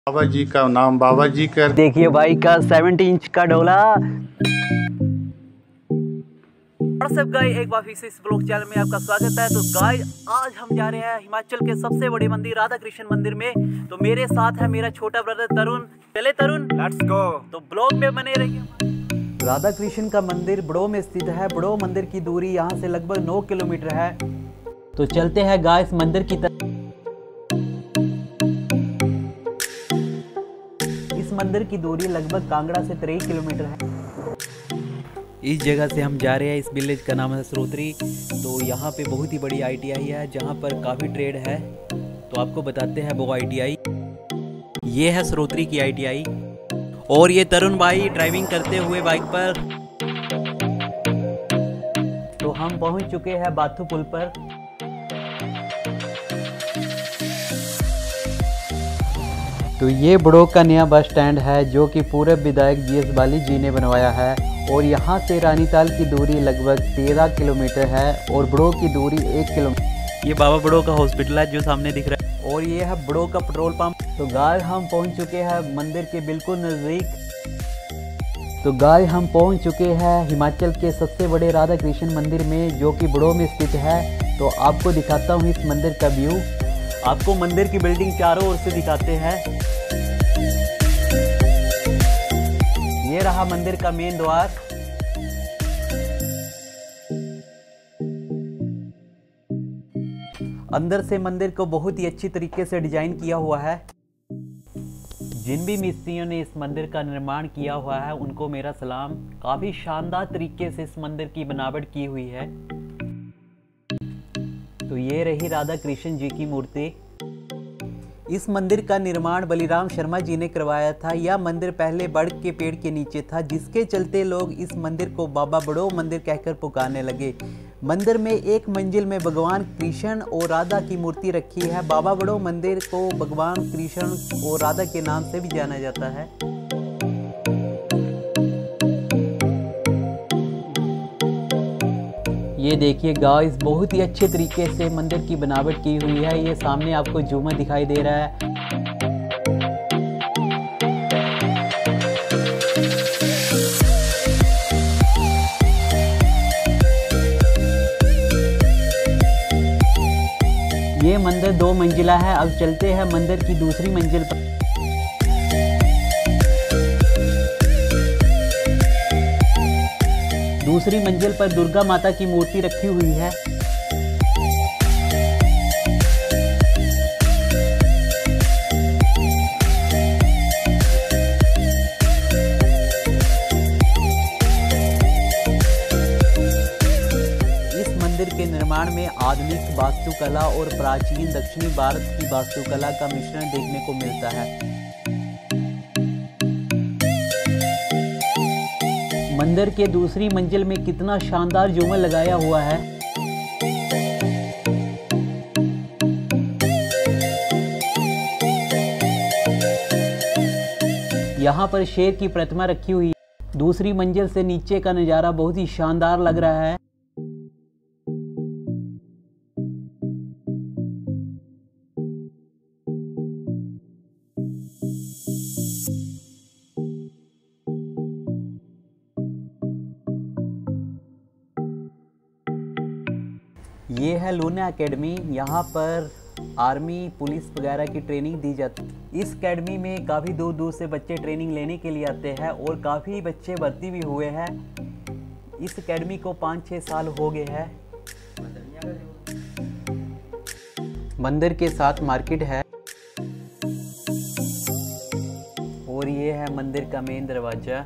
बाबा जी का नाम बाबा जी कर। देखिए भाई का 70 इंच का डोला। गाइस एक बार फिर से इस ब्लॉग चैनल में आपका स्वागत है। तो गाइस आज हम जा रहे हैं हिमाचल के सबसे बड़े मंदिर राधा कृष्ण मंदिर में। तो मेरे साथ है मेरा छोटा ब्रदर तरुण। चले तरुण, लेट्स गो। तो ब्लॉग में बने रहिए। राधा कृष्ण का मंदिर बड़ो में स्थित है। बड़ो मंदिर की दूरी यहाँ से लगभग 9 किलोमीटर है। तो चलते हैं गाइस मंदिर की तरफ। इस मंदिर की दूरी लगभग कांगड़ा से 23 किलोमीटर है। इस जगह से हम जा रहे हैं। इस विलेज का नाम है सरोत्री। तो यहाँ पे बहुत ही बड़ी ITI है जहाँ पर काफ़ी ट्रेड है। तो आपको बताते हैं वो ITI। ये है सरोत्री की ITI और ये तरुण भाई ड्राइविंग करते हुए बाइक पर। तो हम पहुँच चुके हैं बाथू पुल पर। तो ये बड़ो का नया बस स्टैंड है जो कि पूर्व विधायक GS बाली जी ने बनवाया है। और यहाँ से रानीताल की दूरी लगभग 13 किलोमीटर है और बड़ो की दूरी 1 किलोमीटर। ये बाबा बड़ो का हॉस्पिटल है जो सामने दिख रहा है और ये है बड़ो का पेट्रोल पंप। तो गाइस हम पहुँच चुके हैं मंदिर के बिल्कुल नज़दीक। तो गाइस हम पहुँच चुके हैं हिमाचल के सबसे बड़े राधा कृष्ण मंदिर में जो कि बड़ो में स्थित है। तो आपको दिखाता हूँ इस मंदिर का व्यू। आपको मंदिर की बिल्डिंग चारों ओर से दिखाते हैं। ये रहा मंदिर का मेन द्वार। अंदर से मंदिर को बहुत ही अच्छी तरीके से डिजाइन किया हुआ है। जिन भी मिस्त्रियों ने इस मंदिर का निर्माण किया हुआ है उनको मेरा सलाम। काफी शानदार तरीके से इस मंदिर की बनावट की हुई है। तो ये रही राधा कृष्ण जी की मूर्ति। इस मंदिर का निर्माण बलिराम शर्मा जी ने करवाया था। यह मंदिर पहले बड़ के पेड़ के नीचे था जिसके चलते लोग इस मंदिर को बाबा बड़ो मंदिर कहकर पुकारने लगे। मंदिर में एक मंजिल में भगवान कृष्ण और राधा की मूर्ति रखी है। बाबा बड़ो मंदिर को भगवान कृष्ण और राधा के नाम से भी जाना जाता है। ये देखिए गाइस बहुत ही अच्छे तरीके से मंदिर की बनावट की हुई है। ये सामने आपको झूमर दिखाई दे रहा है। ये मंदिर 2 मंजिला है। अब चलते हैं मंदिर की दूसरी मंजिल पर। दूसरी मंजिल पर दुर्गा माता की मूर्ति रखी हुई है। इस मंदिर के निर्माण में आधुनिक वास्तुकला और प्राचीन दक्षिणी भारत की वास्तुकला का मिश्रण देखने को मिलता है। मंदिर के दूसरी मंजिल में कितना शानदार झूमर लगाया हुआ है। यहाँ पर शेर की प्रतिमा रखी हुई है। दूसरी मंजिल से नीचे का नज़ारा बहुत ही शानदार लग रहा है। ये है लूना एकेडमी। यहाँ पर आर्मी पुलिस वगैरह की ट्रेनिंग दी जाती है। इस एकेडमी में काफ़ी दूर दूर से बच्चे ट्रेनिंग लेने के लिए आते हैं और काफ़ी बच्चे भर्ती भी हुए हैं। इस एकेडमी को 5-6 साल हो गए हैं। मंदिर के साथ मार्केट है और ये है मंदिर का मेन दरवाजा।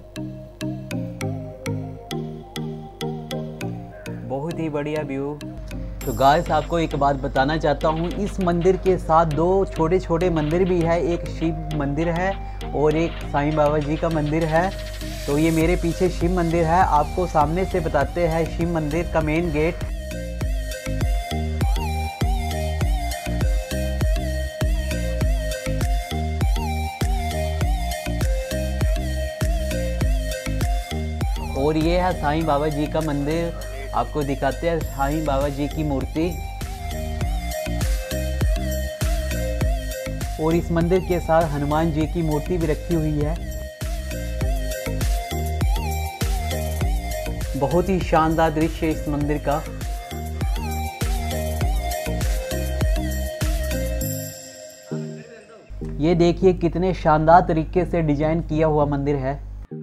बहुत ही बढ़िया व्यू। तो गाइस आपको एक बात बताना चाहता हूँ। इस मंदिर के साथ 2 छोटे छोटे मंदिर भी है। एक शिव मंदिर है और एक साईं बाबा जी का मंदिर है। तो ये मेरे पीछे शिव मंदिर है। आपको सामने से बताते हैं शिव मंदिर का मेन गेट। और ये है साईं बाबा जी का मंदिर। आपको दिखाते हैं साईं बाबा जी की मूर्ति। और इस मंदिर के साथ हनुमान जी की मूर्ति भी रखी हुई है। बहुत ही शानदार दृश्य है इस मंदिर का। ये देखिए कितने शानदार तरीके से डिजाइन किया हुआ मंदिर है।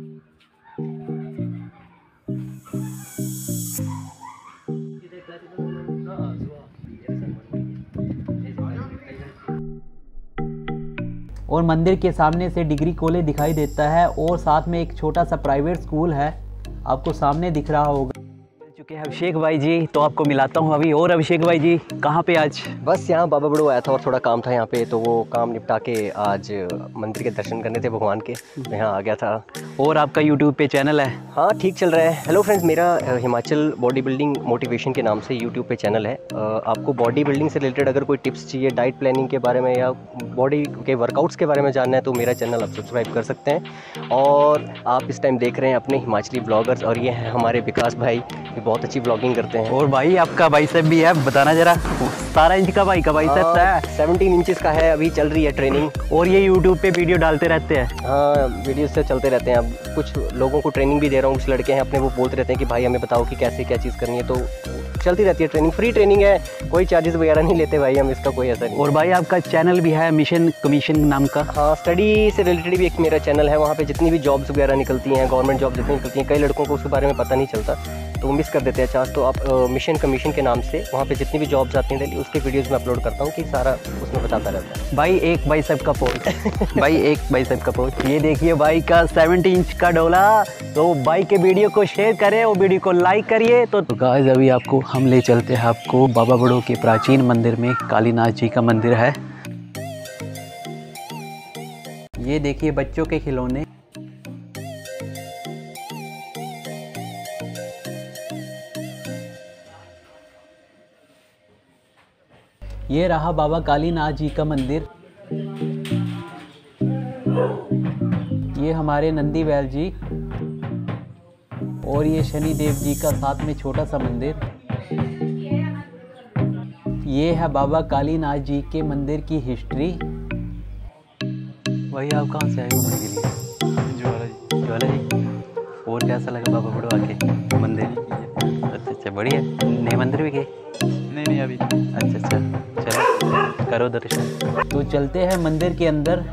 और मंदिर के सामने से डिग्री कॉलेज दिखाई देता है और साथ में एक छोटा सा प्राइवेट स्कूल है, आपको सामने दिख रहा होगा। चुके हैं अभिषेक भाई जी, तो आपको मिलाता हूँ अभी। और अभिषेक भाई जी कहाँ पे आज? बस यहाँ बाबा बड़ो आया था और थोड़ा काम था यहाँ पे, तो वो काम निपटा के आज मंदिर के दर्शन करने थे भगवान के, तो यहाँ आ गया था। और आपका यूट्यूब पे चैनल है? हाँ ठीक चल रहा है। हेलो फ्रेंड्स, मेरा हिमाचल बॉडी बिल्डिंग मोटिवेशन के नाम से यूट्यूब पे चैनल है। आपको बॉडी बिल्डिंग से रिलेटेड अगर कोई टिप्स चाहिए, डाइट प्लानिंग के बारे में या बॉडी के वर्कआउट्स के बारे में जानना है, तो मेरा चैनल आप सब्सक्राइब कर सकते हैं। और आप इस टाइम देख रहे हैं अपने हिमाचली ब्लॉगर्स, और ये हैं हमारे विकास भाई, ये बहुत अच्छी ब्लॉगिंग करते हैं। और भाई आपका बाइसेप भी है, बताना जरा। 17 इंच का भाई का बाइसेप है, 17 इंचेस का है, अभी चल रही है ट्रेनिंग। और ये यूट्यूब पे वीडियो डालते रहते हैं? हाँ, वीडियो से चलते रहते हैं। अब कुछ लोगों को ट्रेनिंग भी दे रहा हूँ, कुछ लड़के हैं अपने, वो बोलते रहते हैं कि भाई हमें बताओ कि कैसे क्या चीज़ करनी है, तो चलती रहती है ट्रेनिंग। फ्री ट्रेनिंग है, कोई चार्जेस वगैरह नहीं लेते भाई हम, इसका कोई असर नहीं। और भाई आपका चैनल भी है मिशन कमीशन नाम का? हाँ, स्टडी से रिलेटेड भी एक मेरा चैनल है, वहाँ पे जितनी भी जॉब्स वगैरह निकलती हैं, गवर्नमेंट जॉब जितनी निकलती हैं, कई लड़कों को उसके बारे में पता नहीं चलता, तो वो मिस कर देते हैं चांस। तो आप मिशन कमीशन के नाम से वहाँ पे जितनी भी जॉब्स आती हैं डेली, उसके वीडियोज़ में अपलोड करता हूँ कि सारा उसमें बताता रहता है। भाई एक बाइसेप का पोस्ट भाई एक बाइसेप का पोस्ट, ये देखिए भाई का 70 इंच का डोला। तो भाई के वीडियो को शेयर करें और वीडियो को लाइक करिए। तो गाइस अभी आपको हम ले चलते हैं आपको बाबा बड़ो के प्राचीन मंदिर में, कालीनाथ जी का मंदिर है। ये देखिए बच्चों के खिलौने। ये रहा बाबा कालीनाथ जी का मंदिर। ये हमारे नंदी बैल जी, और ये शनि देव जी का साथ में छोटा सा मंदिर। ये है बाबा कालीनाथ जी के मंदिर की हिस्ट्री। भाई आप कहाँ से आए घूमने के लिए? ज्वाला जी। और कैसा लगा बाबा बड़ो आके मंदिर? अच्छा बढ़िया। नए मंदिर भी गए? नहीं अभी। अच्छा चलो करो दर्शन। तो चलते हैं मंदिर के अंदर।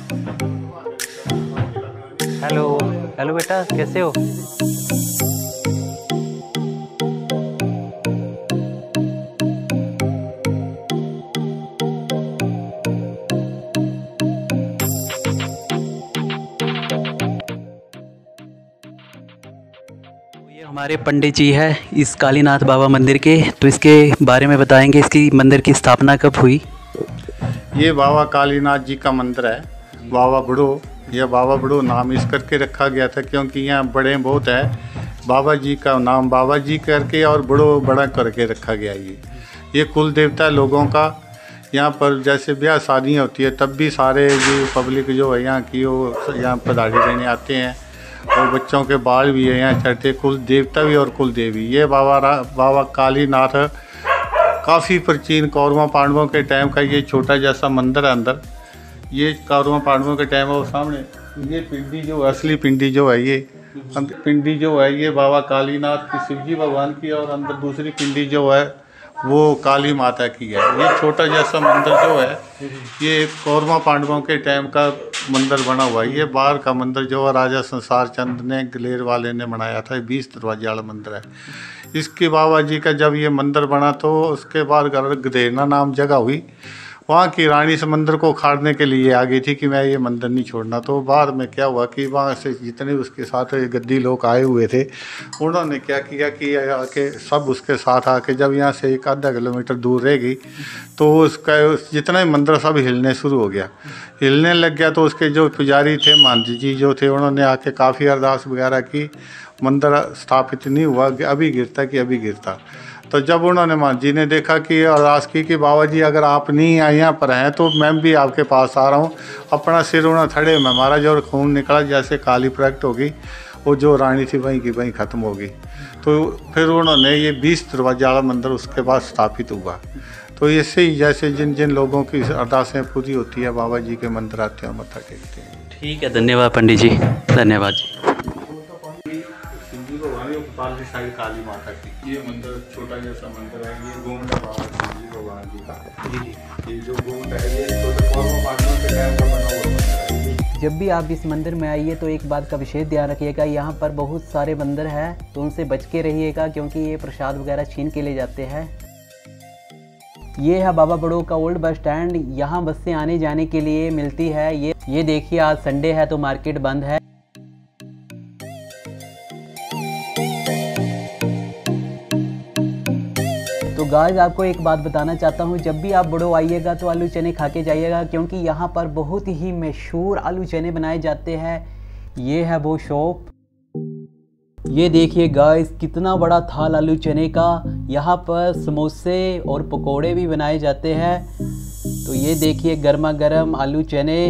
हेलो बेटा, कैसे हो? हमारे पंडित जी है इस कालीनाथ बाबा मंदिर के, तो इसके बारे में बताएंगे, इसकी मंदिर की स्थापना कब हुई? ये बाबा कालीनाथ जी का मंदिर है, बाबा बड़ो। यह बाबा बड़ो नाम इस करके रखा गया था क्योंकि यहाँ बड़े बहुत है, बाबा जी का नाम बाबा जी करके और बड़ो बड़ा करके रखा गया। ये कुल देवता लोगों का। यहाँ पर जैसे ब्याह शादी होती है तब भी सारे जो पब्लिक जो है यहाँ की वो यहाँ पधारी देने आते हैं, और बच्चों के बाल भी है यहाँ चढ़ते, कुल देवता भी और कुल देवी। ये बाबा कालीनाथ काफ़ी प्राचीन कौरवों पांडवों के टाइम का ये छोटा जैसा मंदिर है अंदर। ये कौरवों पांडवों के टाइम और सामने ये पिंडी जो असली पिंडी जो है, ये पिंडी जो है ये बाबा कालीनाथ की, शिवजी भगवान की, और अंदर दूसरी पिंडी जो है वो काली माता की है। ये छोटा जैसा मंदिर जो है ये कौरवों पांडवों के टाइम का मंदिर बना हुआ है। ये बाहर का मंदिर जो है राजा संसार चंद ने गलेर वाले ने बनाया था, 20 दरवाजे वाला मंदिर है। इसके बाबा जी का जब ये मंदिर बना तो उसके बाद गधेरना नाम जगह हुई, वहाँ की रानी से मंदिर को उखाड़ने के लिए आ गई थी कि मैं ये मंदिर नहीं छोड़ना। तो बाद में क्या हुआ कि वहाँ से जितने उसके साथ गद्दी लोग आए हुए थे उन्होंने क्या किया कि आके सब उसके साथ आके जब यहाँ से 1-आधा किलोमीटर दूर रह गई तो उसका जितना भी मंदिर सब हिलने शुरू हो गया, हिलने लग गया। तो उसके जो पुजारी थे मांझी जी जो थे, उन्होंने आके काफ़ी अरदास वगैरह की, मंदिर स्थापित नहीं हुआ, अभी गिरता कि अभी गिरता। तो जब उन्होंने मां जी ने देखा कि अरदास की कि बाबा जी अगर आप नहीं यहाँ पर हैं तो मैं भी आपके पास आ रहा हूँ, अपना सिर उन्होंने थड़े में मारा, जो खून निकला, जैसे काली प्रकट होगी, वो जो रानी थी वहीं की वहीं ख़त्म होगी। तो फिर उन्होंने ये 20 दरवाजा वाला मंदिर उसके बाद स्थापित हुआ। तो इससे ही जैसे जिन जिन लोगों की अरदासें पूरी होती है बाबा जी के मंदिर आते हैं मत्था टेकते हैं। ठीक है, धन्यवाद पंडित जी, धन्यवाद जी। पाली साइड काली माता की, ये मंदिर छोटा जैसा मंदिर है, ये गोंड बाबा शिवजी भगवान जी का। ये जो गोंड है ये छोटे पांडवों के टाइम का बना हुआ मंदिर है। जब भी आप इस मंदिर में आइए तो एक बात का विशेष ध्यान रखिएगा, यहाँ पर बहुत सारे मंदिर हैं तो उनसे बच के रहिएगा, क्योंकि ये प्रसाद वगैरह छीन के ले जाते हैं। ये है बाबा बड़ो का ओल्ड बस स्टैंड, यहाँ बसें आने जाने के लिए मिलती है। ये देखिए आज संडे है तो मार्केट बंद है। तो गाइस आपको एक बात बताना चाहता हूँ, जब भी आप बड़ो आइएगा तो आलू चने खा के जाइएगा, क्योंकि यहाँ पर बहुत ही मशहूर आलू चने बनाए जाते हैं। ये है वो शॉप, ये देखिए गाइस कितना बड़ा थाल आलू चने का। यहाँ पर समोसे और पकोड़े भी बनाए जाते हैं। तो ये देखिए गर्मा गर्म आलू चने।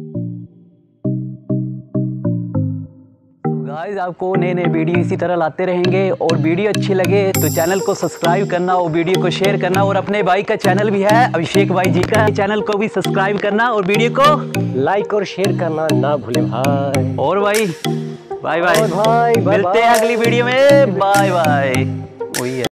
गाइस आपको नए नए वीडियो इसी तरह लाते रहेंगे, और वीडियो अच्छी लगे तो चैनल को सब्सक्राइब करना और वीडियो को शेयर करना, और अपने भाई का चैनल भी है अभिषेक भाई जी का, चैनल को भी सब्सक्राइब करना और वीडियो को लाइक और शेयर करना ना भूलें भाई। और भाई बाय बाय, भाई मिलते हैं अगली वीडियो में, बाय बाय। वही है।